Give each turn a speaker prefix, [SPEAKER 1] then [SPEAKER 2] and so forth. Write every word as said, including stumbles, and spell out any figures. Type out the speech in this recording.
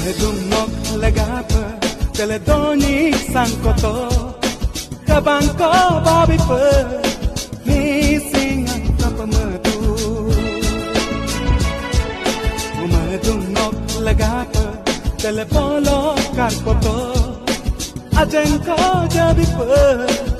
[SPEAKER 1] Dumok lagapa teledoni sangkoto kabangko babi pe missing kapamatu Dumok lagapa telepolo karpoto ajenko jabi pe